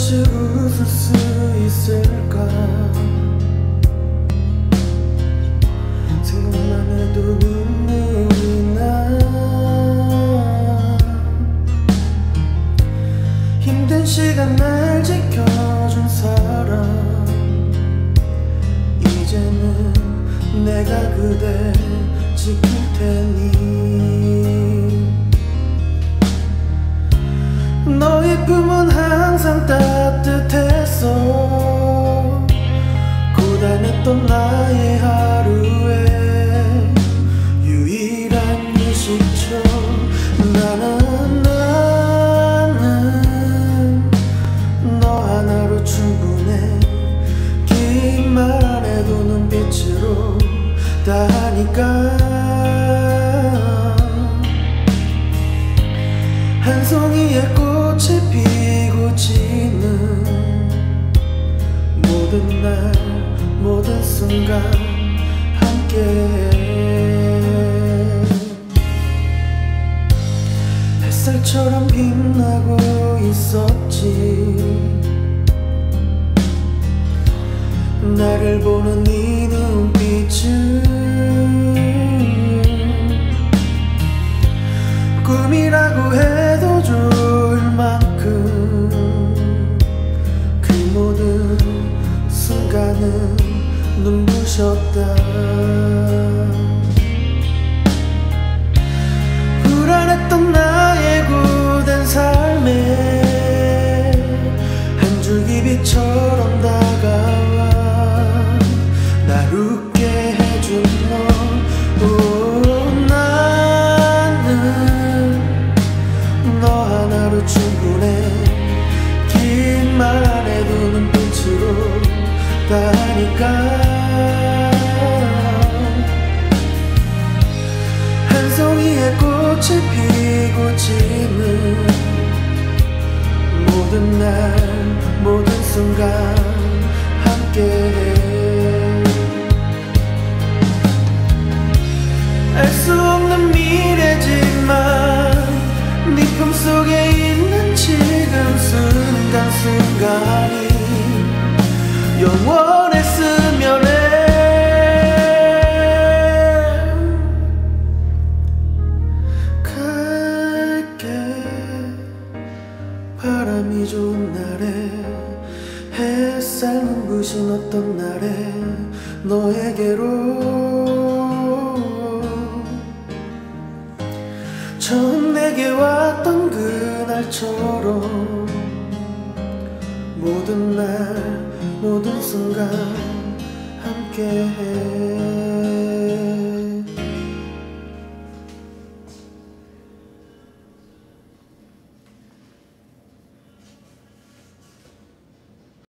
다시 웃을 수 있을까? 생각만 해도 눈물이 나. 힘든 시간 날 지켜준 사람, 이제는 내가 그대 지킬 테니. 너의 품은 항상 따뜻했어. 고단했던 나의 하루에 유일한 휴식처. 나는 너 하나로 충분해. 긴 말 안 해도 눈빛으로 다 하니까. 한 송이의 꽃이 피고 지는 모든 날 모든 순간 함께해. 햇살처럼 빛나고 있었지. 나를 보는 네 눈빛은 꿈이라고 해도 좋을 만큼 그 모든 순간은 눈부셨다. 불안했던 나의 고된 삶에 한 줄기 빛처럼 다가와 날 웃게 해준 너. 너 하나로 충분해. 긴 말 안 해도 눈빛으로 다 하니까. 한 송이의 꽃이 피고 지는 모든 날 모든 순간 함께해. 알 수 없는 미래지만 네 품속에 있는 지금 순간순간이 영원했으면 해. 갈게. 바람이 좋은 날에 햇살 눈부신 어떤 날에 너에게로 처음 내게 왔던 그날처럼 모든 날 모든 순간 함께해.